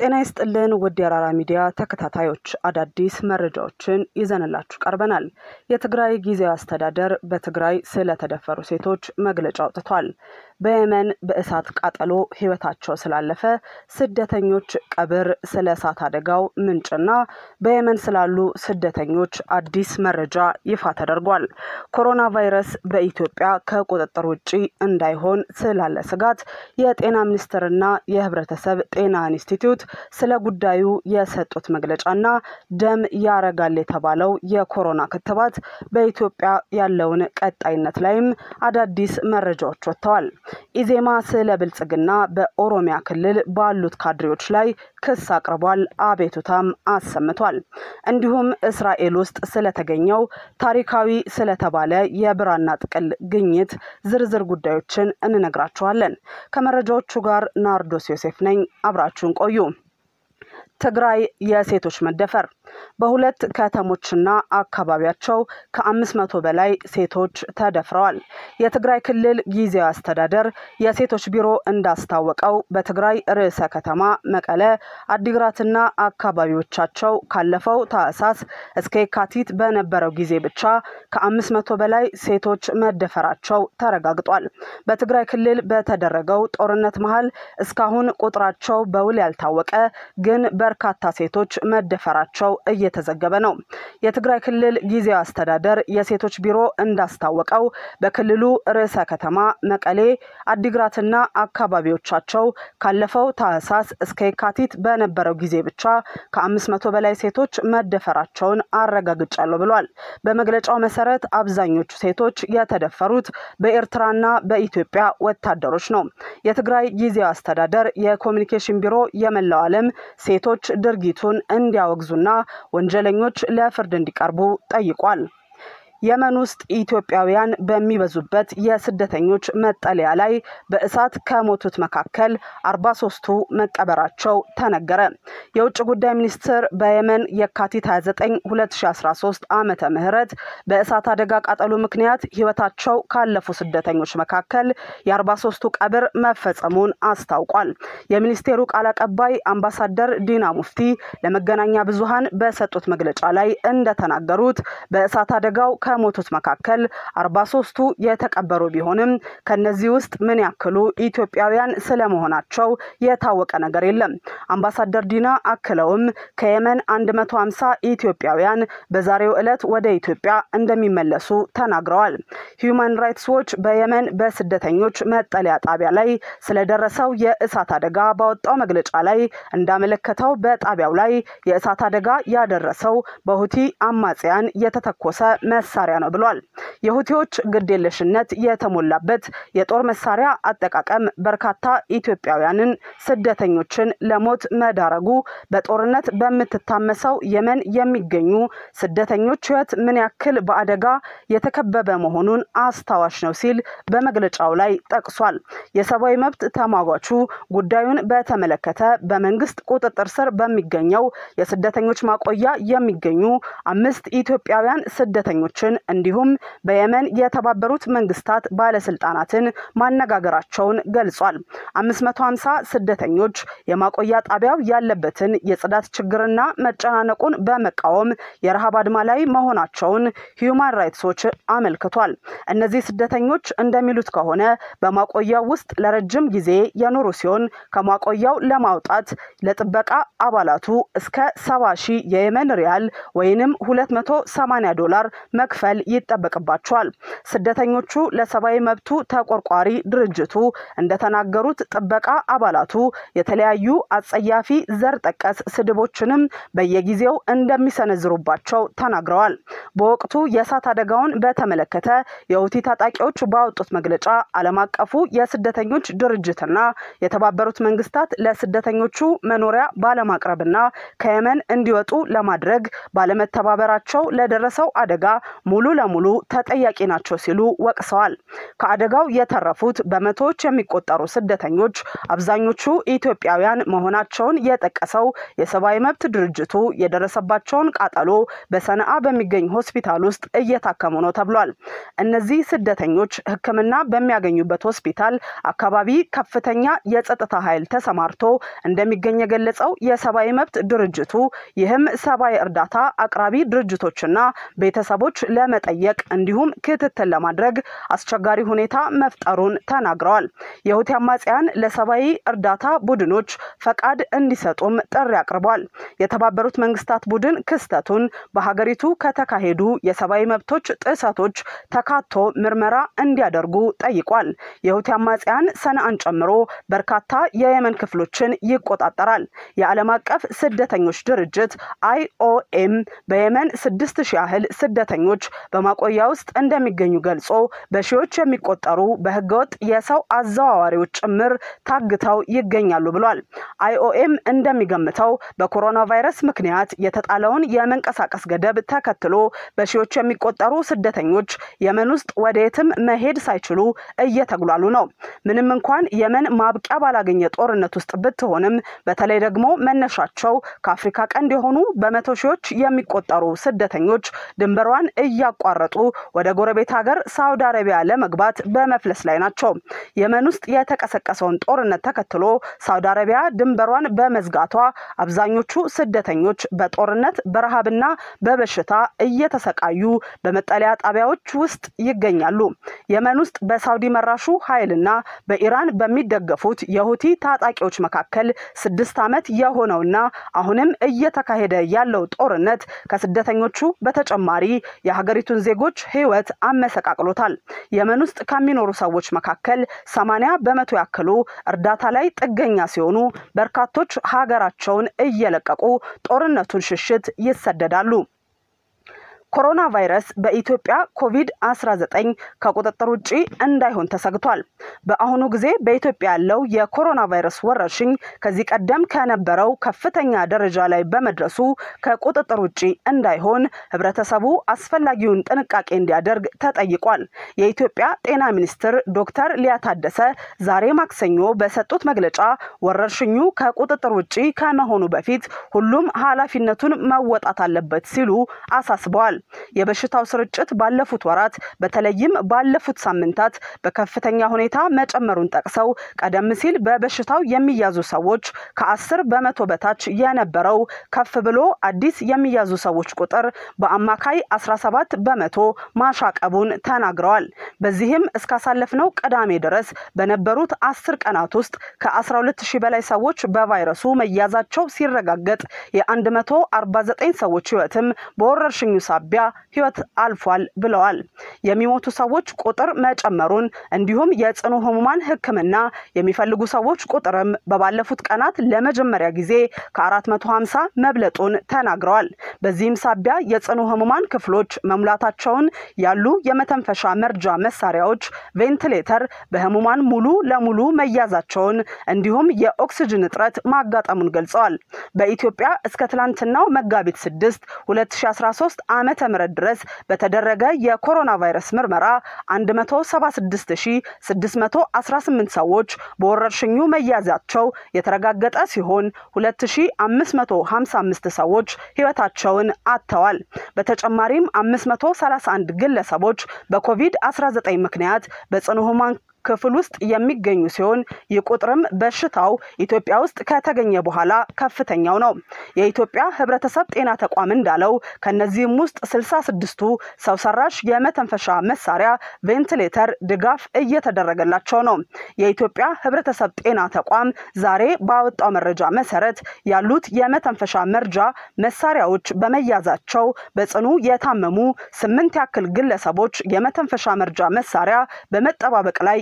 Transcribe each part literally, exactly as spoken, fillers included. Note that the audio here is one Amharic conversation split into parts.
ጤና ይስጥልን ውድ የራራ ሚዲያ ተከታታዮች አዳዲስ መረጃዎችን ይዘንላችሁ ቀርበናል። የትግራይ ጊዜያዊ አስተዳደር በትግራይ ስለተደፈሩ ሴቶች መግለጫ አውጥቷል። በየመን በእሳት ቃጠሎ ህይወታቸው ስላለፈ ስደተኞች ቀብር፣ ስለ እሳት አደጋው ምንጭና በየመን ስላሉ ስደተኞች አዲስ መረጃ ይፋ ተደርጓል። ኮሮና ቫይረስ በኢትዮጵያ ከቁጥጥር ውጪ እንዳይሆን ስላለ ስጋት የጤና ሚኒስቴርና የህብረተሰብ ጤና ኢንስቲትዩት ስለ ጉዳዩ የሰጡት መግለጫና ደም ያረጋል የተባለው የኮሮና ክትባት በኢትዮጵያ ያለውን ቀጣይነት ላይም አዳዲስ መረጃዎች ወጥተዋል። ኢዜማ ስለ ብልጽግና በኦሮሚያ ክልል ባሉት ካድሬዎች ላይ ክስ አቅርቧል፣ አቤቱታም አሰምቷል። እንዲሁም እስራኤል ውስጥ ስለተገኘው ታሪካዊ ስለተባለ የብራና ጥቅል ግኝት ዝርዝር ጉዳዮችን እንነግራችኋለን። ከመረጃዎቹ ጋር ናርዶስ ዮሴፍ ነኝ፣ አብራችሁን ቆዩ። ትግራይ የሴቶች መደፈር በሁለት ከተሞችና አካባቢያቸው ከአምስት መቶ በላይ ሴቶች ተደፍረዋል። የትግራይ ክልል ጊዜያዊ አስተዳደር የሴቶች ቢሮ እንዳስታወቀው በትግራይ ርዕሰ ከተማ መቀለ፣ አዲግራትና አካባቢዎቻቸው ካለፈው ታህሳስ እስከ የካቲት በነበረው ጊዜ ብቻ ከአምስት መቶ በላይ ሴቶች መደፈራቸው ተረጋግጧል። በትግራይ ክልል በተደረገው ጦርነት መሃል እስካሁን ቁጥራቸው በውል ያልታወቀ ግን በርካታ ሴቶች መደፈራቸው እየተዘገበ ነው። የትግራይ ክልል ጊዜያዊ አስተዳደር የሴቶች ቢሮ እንዳስታወቀው በክልሉ ርዕሰ ከተማ መቀሌ፣ አዲግራትና አካባቢዎቻቸው ካለፈው ታህሳስ እስከ የካቲት በነበረው ጊዜ ብቻ ከአምስት መቶ በላይ ሴቶች መደፈራቸውን አረጋግጫለሁ ብሏል። በመግለጫው መሰረት አብዛኞቹ ሴቶች የተደፈሩት በኤርትራና በኢትዮጵያ ወታደሮች ነው። የትግራይ ጊዜያዊ አስተዳደር የኮሙኒኬሽን ቢሮ የመላው ዓለም ሴቶች ድርጊቱን እንዲያወግዙና ወንጀለኞች ለፍርድ እንዲቀርቡ ጠይቋል። የመን ውስጥ ኢትዮጵያውያን በሚበዙበት የስደተኞች መጠለያ ላይ በእሳት ከሞቱት መካከል አርባ ሶስቱ መቀበራቸው ተነገረ። የውጭ ጉዳይ ሚኒስትር በየመን የካቲት ሃያ ዘጠኝ ሁለት ሺህ አስራ ሶስት ዓመተ ምህረት በእሳት አደጋ ቃጠሎ ምክንያት ህይወታቸው ካለፉ ስደተኞች መካከል የአርባ ሶስቱ ቀብር መፈጸሙን አስታውቋል። የሚኒስቴሩ ቃል አቀባይ አምባሳደር ዲና ሙፍቲ ለመገናኛ ብዙሃን በሰጡት መግለጫ ላይ እንደተናገሩት በእሳት አደጋው ከሞቱት መካከል አርባ ሶስቱ የተቀበሩ ቢሆንም ከነዚህ ውስጥ ምን ያክሉ ኢትዮጵያውያን ስለመሆናቸው የታወቀ ነገር የለም። አምባሳደር ዲና አክለውም ከየመን አንድ መቶ ሃምሳ ኢትዮጵያውያን በዛሬው ዕለት ወደ ኢትዮጵያ እንደሚመለሱ ተናግረዋል። ሂዩማን ራይትስ ዎች በየመን በስደተኞች መጠለያ ጣቢያ ላይ ስለደረሰው የእሳት አደጋ ባወጣው መግለጫ ላይ እንዳመለከተው በጣቢያው ላይ የእሳት አደጋ ያደረሰው በሁቲ አማጽያን የተተኮሰ መሳሪያ ነው ብሏል። የሁቲዎች ግዴለሽነት የተሞላበት የጦር መሳሪያ አጠቃቀም በርካታ ኢትዮጵያውያንን ስደተኞችን ለሞት መዳረጉ በጦርነት በምትታመሰው የመን የሚገኙ ስደተኞች ህይወት ምን ያክል በአደጋ የተከበበ መሆኑን አስታዋሽ ነው ሲል በመግለጫው ላይ ጠቅሷል። የሰብአዊ መብት ተሟጋቹ ጉዳዩን በተመለከተ በመንግስት ቁጥጥር ስር በሚገኘው የስደተኞች ማቆያ የሚገኙ አምስት ኢትዮጵያውያን ስደተኞችን እንዲሁም በየመን የተባበሩት መንግስታት ባለስልጣናትን ማነጋገራቸውን ገልጿል። አምስት መቶ ሃምሳ ስደተኞች የማቆያ ጣቢያው ያለበትን የጽዳት ችግርና መጨናነቁን በመቃወም የረሃብ አድማ ላይ መሆናቸውን ሂዩማን ራይትስ ዎች አመልክቷል። እነዚህ ስደተኞች እንደሚሉት ከሆነ በማቆያው ውስጥ ለረጅም ጊዜ የኖሩ ሲሆን ከማቆያው ለማውጣት ለጥበቃ አባላቱ እስከ ሰባ ሺህ የየመን ሪያል ወይንም ሁለት መቶ ሰማንያ ዶላር መክፈል ይጠበቅባቸዋል። ስደተኞቹ ለሰብአዊ መብቱ ተቆርቋሪ ድርጅቱ እንደተናገሩት ጥበቃ አባላቱ የተለያዩ አጸያፊ ዘር ጠቀስ ስድቦችንም በየጊዜው እንደሚሰነዝሩባቸው ተናግረዋል። በወቅቱ የእሳት አደጋውን በተመለከተ የሁቲ ታጣቂዎች ባወጡት መግለጫ ዓለም አቀፉ የስደተኞች ድርጅትና የተባበሩት መንግስታት ለስደተኞቹ መኖሪያ ባለማቅረብና ከየመን እንዲወጡ ለማድረግ ባለመተባበራቸው ለደረሰው አደጋ ሙሉ ለሙሉ ተጠያቂ ናቸው ሲሉ ወቅሰዋል። ከአደጋው የተረፉት በመቶዎች የሚቆጠሩ ስደተኞች አብዛኞቹ ኢትዮጵያውያን መሆናቸውን የጠቀሰው የሰብአዊ መብት ድርጅቱ የደረሰባቸውን ቃጠሎ በሰነአ በሚገኝ ሆስፒታል ውስጥ እየታከሙ ነው ተብሏል። እነዚህ ስደተኞች ሕክምና በሚያገኙበት ሆስፒታል አካባቢ ከፍተኛ የጸጥታ ኃይል ተሰማርቶ እንደሚገኝ የገለጸው የሰብአዊ መብት ድርጅቱ ይህም ሰብአዊ እርዳታ አቅራቢ ድርጅቶችና ቤተሰቦች ለመጠየቅ እንዲሁም ክትትል ለማድረግ አስቸጋሪ ሁኔታ መፍጠሩን ተናግረዋል። የሁቲ አማጽያን ለሰብአዊ እርዳታ ቡድኖች ፈቃድ እንዲሰጡም ጥሪ አቅርበዋል። የተባበሩት መንግስታት ቡድን ክስተቱን በሀገሪቱ ከተካሄዱ የሰብአዊ መብቶች ጥሰቶች ተካቶ ምርመራ እንዲያደርጉ ጠይቋል። የሁቲ አማጽያን ሰነአን ጨምሮ በርካታ የየመን ክፍሎችን ይቆጣጠራል። የዓለም አቀፍ ስደተኞች ድርጅት አይ ኦ ኤም በየመን ስድስት ሺህ ያህል ስደተኞች በማቆያ ውስጥ እንደሚገኙ ገልጾ በሺዎች የሚቆጠሩ በህገወጥ የሰው አዘዋዋሪዎች ጭምር ታግተው ይገኛሉ ብሏል። አይ ኦ ኤም እንደሚገምተው በኮሮና ቫይረስ ምክንያት የተጣለውን የመንቀሳቀስ ገደብ ተከትሎ በሺዎች የሚቆጠሩ ስደተኞች የመን ውስጥ ወደየትም መሄድ ሳይችሉ እየተጉላሉ ነው። ምንም እንኳን የመን ማብቂያ ባላገኘ ጦርነት ውስጥ ብትሆንም በተለይ ደግሞ መነሻቸው ከአፍሪካ ቀንድ የሆኑ በመቶ ሺዎች የሚቆጠሩ ስደተኞች ድንበሯን እያቋረጡ ወደ ጎረቤት ሀገር ሳውዲ አረቢያ ለመግባት በመፍለስ ላይ ናቸው። የመን ውስጥ የተቀሰቀሰውን ጦርነት ተከትሎ ሳውዲ አረቢያ ድንበሯን በመዝጋቷ አብዛኞቹ ስደተኞች በጦርነት በረሃብና በበሽታ እየተሰቃዩ በመጠለያ ጣቢያዎች ውስጥ ይገኛሉ። የመን ውስጥ በሳውዲ መራሹ ኃይልና በኢራን በሚደገፉት የሁቲ ታጣቂዎች መካከል ስድስት ዓመት የሆነውና አሁንም እየተካሄደ ያለው ጦርነት ከስደተኞቹ በተጨማሪ የሀገሪቱን ዜጎች ህይወት አመሰቃቅሎታል። የመን ውስጥ ከሚኖሩ ሰዎች መካከል ሰማንያ በመቶ ያክሉ እርዳታ ላይ ጥገኛ ሲሆኑ በርካቶች ሀገራቸውን እየለቀቁ ጦርነቱን ሽሽት ይሰደዳሉ። ኮሮና ቫይረስ በኢትዮጵያ ኮቪድ አስራ ዘጠኝ ከቁጥጥር ውጪ እንዳይሆን ተሰግቷል። በአሁኑ ጊዜ በኢትዮጵያ ያለው የኮሮና ቫይረስ ወረርሽኝ ከዚህ ቀደም ከነበረው ከፍተኛ ደረጃ ላይ በመድረሱ ከቁጥጥር ውጪ እንዳይሆን ህብረተሰቡ አስፈላጊውን ጥንቃቄ እንዲያደርግ ተጠይቋል። የኢትዮጵያ ጤና ሚኒስትር ዶክተር ሊያ ታደሰ ዛሬ ማክሰኞ በሰጡት መግለጫ ወረርሽኙ ከቁጥጥር ውጪ ከመሆኑ በፊት ሁሉም ኃላፊነቱን መወጣት አለበት ሲሉ አሳስበዋል። የበሽታው ስርጭት ባለፉት ወራት በተለይም ባለፉት ሳምንታት በከፍተኛ ሁኔታ መጨመሩን ጠቅሰው ቀደም ሲል በበሽታው የሚያዙ ሰዎች ከአስር በመቶ በታች የነበረው ከፍ ብሎ አዲስ የሚያዙ ሰዎች ቁጥር በአማካይ አስራ ሰባት በመቶ ማሻቀቡን ተናግረዋል። በዚህም እስካሳለፍነው ቅዳሜ ድረስ በነበሩት አስር ቀናት ውስጥ ከ12 ሺህ በላይ ሰዎች በቫይረሱ መያዛቸው ሲረጋገጥ የ149 ሰዎች ህይወትም በወረርሽኙ ሳቢያ ህይወት አልፏል ብለዋል። የሚሞቱ ሰዎች ቁጥር መጨመሩን እንዲሁም የጽኑ ህሙማን ህክምና የሚፈልጉ ሰዎች ቁጥርም በባለፉት ቀናት ለመጀመሪያ ጊዜ ከአራት መቶ ሃምሳ መብለጡን ተናግረዋል። በዚህም ሳቢያ የጽኑ ህሙማን ክፍሎች መሙላታቸውን ያሉ የመተንፈሻ መርጃ መሳሪያዎች ቬንቲሌተር በህሙማን ሙሉ ለሙሉ መያዛቸውን እንዲሁም የኦክሲጅን እጥረት ማጋጠሙን ገልጸዋል። በኢትዮጵያ እስከ ትላንትናው መጋቢት ስድስት ሁለት ሺህ አስራ ሶስት ዓመተ ምህረት ድረስ በተደረገ የኮሮና ቫይረስ ምርመራ አንድ መቶ ሰባ ስድስት ሺህ ስድስት መቶ አስራ ስምንት ሰዎች በወረርሽኙ መያዛቸው የተረጋገጠ ሲሆን ሁለት ሺህ አምስት መቶ ሃምሳ አምስት ሰዎች ህይወታቸውን አጥተዋል። በተጨማሪም አምስት መቶ ሰላሳ አንድ ግለሰቦች በኮቪድ አስራ ዘጠኝ ምክንያት በጽኑ ህሙማን ክፍል ውስጥ የሚገኙ ሲሆን የቁጥርም በሽታው ኢትዮጵያ ውስጥ ከተገኘ በኋላ ከፍተኛው ነው። የኢትዮጵያ ህብረተሰብ ጤና ተቋም እንዳለው ከነዚህም ውስጥ ስልሳ ስድስቱ ሰው ሰራሽ የመተንፈሻ መሳሪያ ቬንቲሌተር ድጋፍ እየተደረገላቸው ነው። የኢትዮጵያ ህብረተሰብ ጤና ተቋም ዛሬ ባወጣው መረጃ መሰረት ያሉት የመተንፈሻ መርጃ መሳሪያዎች በመያዛቸው በጽኑ የታመሙ ስምንት ያክል ግለሰቦች የመተንፈሻ መርጃ መሳሪያ በመጠባበቅ ላይ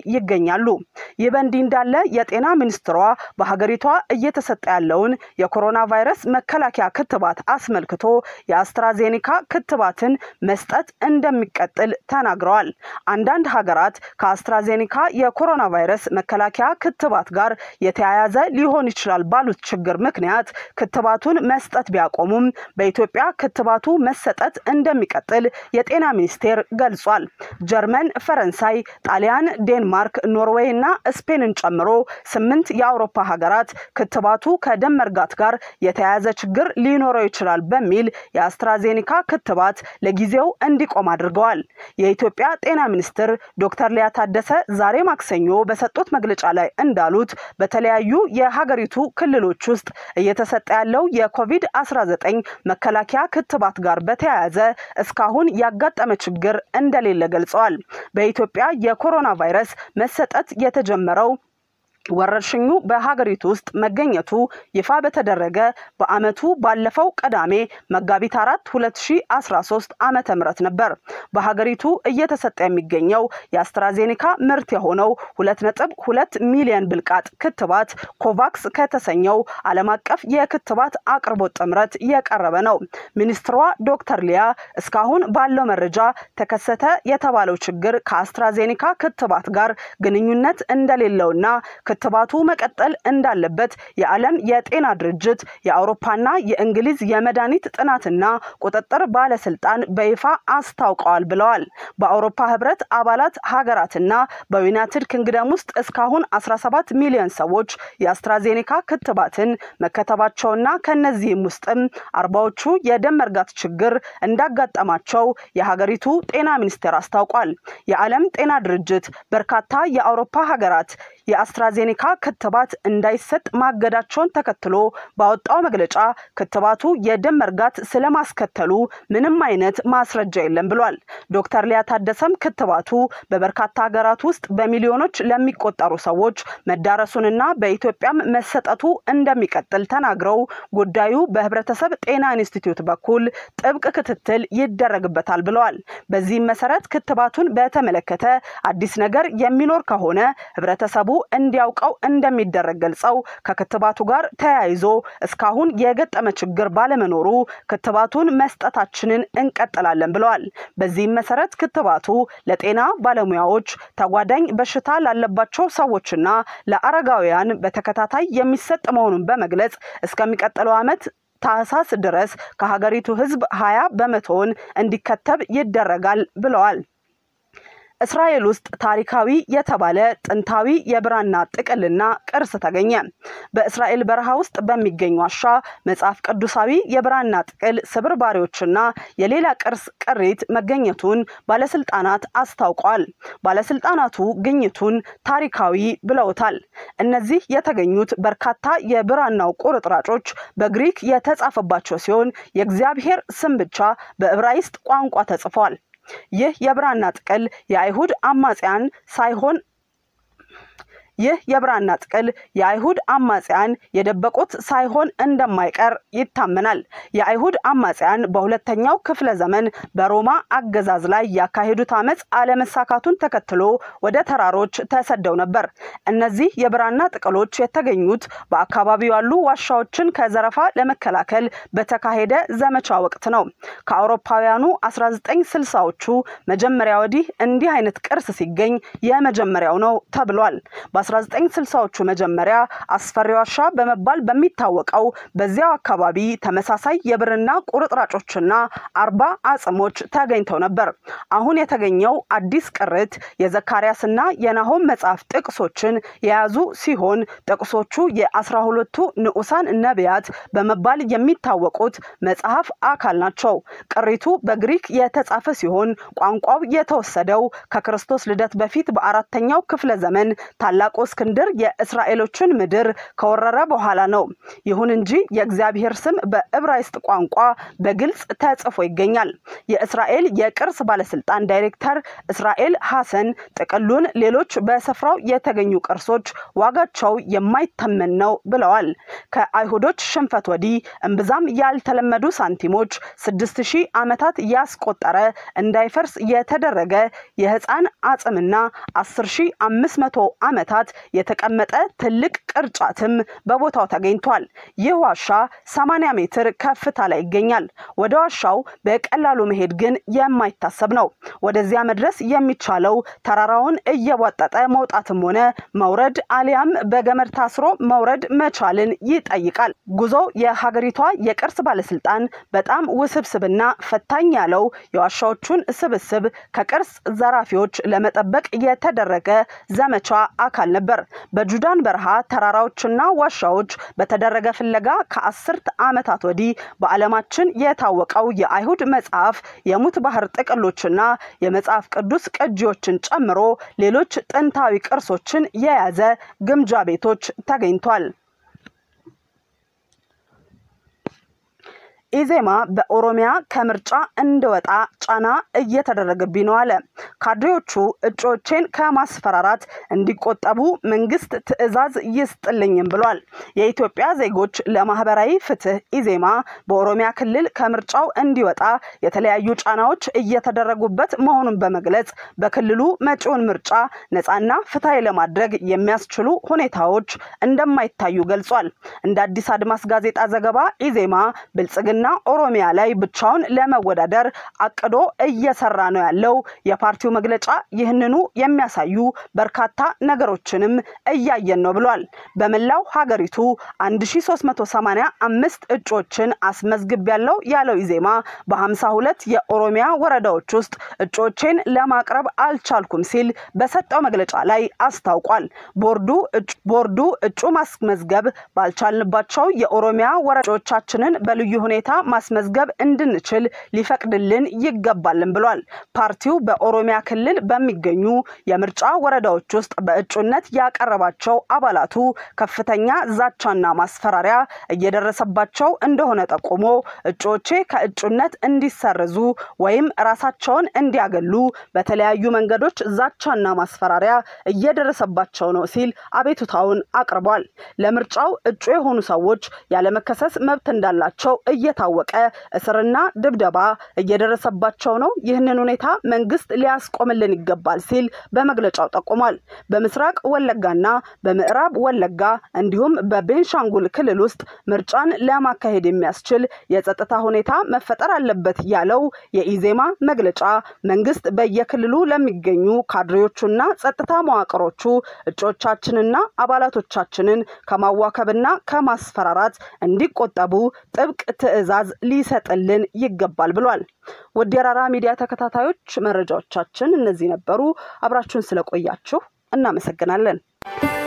ይገኛሉ። ይህ በእንዲህ እንዳለ የጤና ሚኒስትሯ በሀገሪቷ እየተሰጠ ያለውን የኮሮና ቫይረስ መከላከያ ክትባት አስመልክቶ የአስትራዜኒካ ክትባትን መስጠት እንደሚቀጥል ተናግረዋል። አንዳንድ ሀገራት ከአስትራዜኒካ የኮሮና ቫይረስ መከላከያ ክትባት ጋር የተያያዘ ሊሆን ይችላል ባሉት ችግር ምክንያት ክትባቱን መስጠት ቢያቆሙም በኢትዮጵያ ክትባቱ መሰጠት እንደሚቀጥል የጤና ሚኒስቴር ገልጿል። ጀርመን፣ ፈረንሳይ፣ ጣሊያን፣ ዴንማርክ፣ ኖርዌይ እና ስፔንን ጨምሮ ስምንት የአውሮፓ ሀገራት ክትባቱ ከደም መርጋት ጋር የተያያዘ ችግር ሊኖረው ይችላል በሚል የአስትራዜኒካ ክትባት ለጊዜው እንዲቆም አድርገዋል። የኢትዮጵያ ጤና ሚኒስትር ዶክተር ሊያ ታደሰ ዛሬ ማክሰኞ በሰጡት መግለጫ ላይ እንዳሉት በተለያዩ የሀገሪቱ ክልሎች ውስጥ እየተሰጠ ያለው የኮቪድ አስራ ዘጠኝ መከላከያ ክትባት ጋር በተያያዘ እስካሁን ያጋጠመ ችግር እንደሌለ ገልጸዋል። በኢትዮጵያ የኮሮና ቫይረስ መሰጠት የተጀመረው ወረርሽኙ በሀገሪቱ ውስጥ መገኘቱ ይፋ በተደረገ በአመቱ ባለፈው ቀዳሜ መጋቢት አራት ሁለት ሺህ አስራ ሶስት ዓመተ ምህረት ነበር። በሀገሪቱ እየተሰጠ የሚገኘው የአስትራዜኒካ ምርት የሆነው ሁለት ነጥብ ሁለት ሚሊዮን ብልቃጥ ክትባት ኮቫክስ ከተሰኘው ዓለም አቀፍ የክትባት አቅርቦት ጥምረት የቀረበ ነው። ሚኒስትሯ ዶክተር ሊያ እስካሁን ባለው መረጃ ተከሰተ የተባለው ችግር ከአስትራዜኒካ ክትባት ጋር ግንኙነት እንደሌለውና ክትባቱ መቀጠል እንዳለበት የዓለም የጤና ድርጅት የአውሮፓና የእንግሊዝ የመድኃኒት ጥናትና ቁጥጥር ባለስልጣን በይፋ አስታውቀዋል ብለዋል። በአውሮፓ ህብረት አባላት ሀገራትና በዩናይትድ ኪንግደም ውስጥ እስካሁን አስራ ሰባት ሚሊዮን ሰዎች የአስትራዜኒካ ክትባትን መከተባቸውና ከነዚህም ውስጥም አርባዎቹ የደም መርጋት ችግር እንዳጋጠማቸው የሀገሪቱ ጤና ሚኒስቴር አስታውቋል። የዓለም ጤና ድርጅት በርካታ የአውሮፓ ሀገራት የአስትራዜኒካ ክትባት እንዳይሰጥ ማገዳቸውን ተከትሎ ባወጣው መግለጫ ክትባቱ የደም መርጋት ስለማስከተሉ ምንም አይነት ማስረጃ የለም ብሏል። ዶክተር ሊያ ታደሰም ክትባቱ በበርካታ ሀገራት ውስጥ በሚሊዮኖች ለሚቆጠሩ ሰዎች መዳረሱንና በኢትዮጵያም መሰጠቱ እንደሚቀጥል ተናግረው ጉዳዩ በህብረተሰብ ጤና ኢንስቲትዩት በኩል ጥብቅ ክትትል ይደረግበታል ብለዋል። በዚህ መሰረት ክትባቱን በተመለከተ አዲስ ነገር የሚኖር ከሆነ ህብረተሰቡ እንዲያውቀው እንደሚደረግ ገልጸው ከክትባቱ ጋር ተያይዞ እስካሁን የገጠመ ችግር ባለመኖሩ ክትባቱን መስጠታችንን እንቀጥላለን ብለዋል። በዚህ መሰረት ክትባቱ ለጤና ባለሙያዎች፣ ተጓዳኝ በሽታ ላለባቸው ሰዎችና ለአረጋውያን በተከታታይ የሚሰጥ መሆኑን በመግለጽ እስከሚቀጥለው ዓመት ታህሳስ ድረስ ከሀገሪቱ ህዝብ ሃያ በመቶውን እንዲከተብ ይደረጋል ብለዋል። እስራኤል ውስጥ ታሪካዊ የተባለ ጥንታዊ የብራና ጥቅልና ቅርስ ተገኘ። በእስራኤል በረሃ ውስጥ በሚገኝ ዋሻ መጽሐፍ ቅዱሳዊ የብራና ጥቅል ስብርባሪዎችና የሌላ ቅርስ ቅሪት መገኘቱን ባለስልጣናት አስታውቀዋል። ባለስልጣናቱ ግኝቱን ታሪካዊ ብለውታል። እነዚህ የተገኙት በርካታ የብራናው ቁርጥራጮች በግሪክ የተጻፈባቸው ሲሆን የእግዚአብሔር ስም ብቻ በዕብራይስጥ ቋንቋ ተጽፏል። ይህ የብራና ጥቅል የአይሁድ አማጽያን ሳይሆን ይህ የብራና ጥቅል የአይሁድ አማጽያን የደበቁት ሳይሆን እንደማይቀር ይታመናል። የአይሁድ አማጽያን በሁለተኛው ክፍለ ዘመን በሮማ አገዛዝ ላይ ያካሄዱት አመጽ አለመሳካቱን ተከትሎ ወደ ተራሮች ተሰደው ነበር። እነዚህ የብራና ጥቅሎች የተገኙት በአካባቢው ያሉ ዋሻዎችን ከዘረፋ ለመከላከል በተካሄደ ዘመቻ ወቅት ነው። ከአውሮፓውያኑ አስራ ዘጠኝ ስልሳዎቹ መጀመሪያ ወዲህ እንዲህ አይነት ቅርስ ሲገኝ የመጀመሪያው ነው ተብሏል። በ አስራ ዘጠኝ ስልሳዎቹ መጀመሪያ አስፈሪ ዋሻ በመባል በሚታወቀው በዚያው አካባቢ ተመሳሳይ የብርና ቁርጥራጮችና አርባ አጽሞች ተገኝተው ነበር። አሁን የተገኘው አዲስ ቅርት የዘካርያስና የናሆም መጽሐፍ ጥቅሶችን የያዙ ሲሆን ጥቅሶቹ የአስራ ሁለቱ ንዑሳን ነቢያት በመባል የሚታወቁት መጽሐፍ አካል ናቸው። ቅሪቱ በግሪክ የተጻፈ ሲሆን ቋንቋው የተወሰደው ከክርስቶስ ልደት በፊት በአራተኛው ክፍለ ዘመን ታላቁ እስክንድር የእስራኤሎችን ምድር ከወረረ በኋላ ነው። ይሁን እንጂ የእግዚአብሔር ስም በዕብራይስጥ ቋንቋ በግልጽ ተጽፎ ይገኛል። የእስራኤል የቅርስ ባለስልጣን ዳይሬክተር እስራኤል ሐሰን ጥቅሉን ሌሎች በስፍራው የተገኙ ቅርሶች ዋጋቸው የማይተመን ነው ብለዋል። ከአይሁዶች ሽንፈት ወዲህ እምብዛም ያልተለመዱ ሳንቲሞች ስድስት ሺህ ዓመታት ያስቆጠረ እንዳይፈርስ የተደረገ የህፃን አጽምና አስር ሺህ አምስት መቶ ዓመታት የተቀመጠ ትልቅ ቅርጫትም በቦታው ተገኝቷል። ይህ ዋሻ ሰማንያ ሜትር ከፍታ ላይ ይገኛል። ወደ ዋሻው በቀላሉ መሄድ ግን የማይታሰብ ነው። ወደዚያ መድረስ የሚቻለው ተራራውን እየቧጠጠ መውጣትም ሆነ መውረድ አሊያም በገመድ ታስሮ መውረድ መቻልን ይጠይቃል። ጉዞ የሀገሪቷ የቅርስ ባለስልጣን በጣም ውስብስብና ፈታኝ ያለው የዋሻዎቹን ስብስብ ከቅርስ ዘራፊዎች ለመጠበቅ የተደረገ ዘመቻ አካል ነበር። በጁዳን በረሃ ተራራዎችና ዋሻዎች በተደረገ ፍለጋ ከአስርት ዓመታት ወዲህ በዓለማችን የታወቀው የአይሁድ መጽሐፍ የሙት ባህር ጥቅሎችና የመጽሐፍ ቅዱስ ቅጂዎችን ጨምሮ ሌሎች ጥንታዊ ቅርሶችን የያዘ ግምጃ ቤቶች ተገኝቷል። ኢዜማ በኦሮሚያ ከምርጫ እንደወጣ ጫና እየተደረገብኝ ነው አለ። ካድሬዎቹ እጩዎችን ከማስፈራራት እንዲቆጠቡ መንግስት ትዕዛዝ ይስጥልኝም ብሏል። የኢትዮጵያ ዜጎች ለማህበራዊ ፍትህ ኢዜማ በኦሮሚያ ክልል ከምርጫው እንዲወጣ የተለያዩ ጫናዎች እየተደረጉበት መሆኑን በመግለጽ በክልሉ መጪውን ምርጫ ነፃና ፍትሃዊ ለማድረግ የሚያስችሉ ሁኔታዎች እንደማይታዩ ገልጿል። እንደ አዲስ አድማስ ጋዜጣ ዘገባ ኢዜማ ብልጽግና ና ኦሮሚያ ላይ ብቻውን ለመወዳደር አቅዶ እየሰራ ነው ያለው የፓርቲው መግለጫ ይህንኑ የሚያሳዩ በርካታ ነገሮችንም እያየን ነው ብሏል። በመላው ሀገሪቱ አንድ ሺህ ሶስት መቶ ሰማንያ አምስት እጩዎችን አስመዝግብ ያለው ያለው ኢዜማ በሃምሳ ሁለት የኦሮሚያ ወረዳዎች ውስጥ እጩዎችን ለማቅረብ አልቻልኩም ሲል በሰጠው መግለጫ ላይ አስታውቋል። ቦርዱ ቦርዱ እጩ ማስመዝገብ ባልቻልንባቸው የኦሮሚያ ወረዳዎቻችንን በልዩ ሁኔታ ማስመዝገብ እንድንችል ሊፈቅድልን ይገባልን ብሏል። ፓርቲው በኦሮሚያ ክልል በሚገኙ የምርጫ ወረዳዎች ውስጥ በእጩነት ያቀረባቸው አባላቱ ከፍተኛ ዛቻና ማስፈራሪያ እየደረሰባቸው እንደሆነ ጠቁሞ እጩዎቼ ከእጩነት እንዲሰረዙ ወይም ራሳቸውን እንዲያገሉ በተለያዩ መንገዶች ዛቻና ማስፈራሪያ እየደረሰባቸው ነው ሲል አቤቱታውን አቅርቧል። ለምርጫው እጩ የሆኑ ሰዎች ያለመከሰስ መብት እንዳላቸው እየታወቀ እስርና ድብደባ እየደረሰባቸው ነው። ይህንን ሁኔታ መንግስት ሊያስቆምልን ይገባል ሲል በመግለጫው ጠቁሟል። በምስራቅ ወለጋና በምዕራብ ወለጋ እንዲሁም በቤንሻንጉል ክልል ውስጥ ምርጫን ለማካሄድ የሚያስችል የጸጥታ ሁኔታ መፈጠር አለበት ያለው የኢዜማ መግለጫ መንግስት በየክልሉ ለሚገኙ ካድሬዎቹና ጸጥታ መዋቅሮቹ እጩዎቻችንና አባላቶቻችንን ከማዋከብና ከማስፈራራት እንዲቆጠቡ ጥብቅ ትዕዛዝ ሊሰጥልን ይገባል ብሏል። ወደ የራራ ሚዲያ ተከታታዮች መረጃዎቻችን እነዚህ ነበሩ። አብራችሁን ስለቆያችሁ እናመሰግናለን።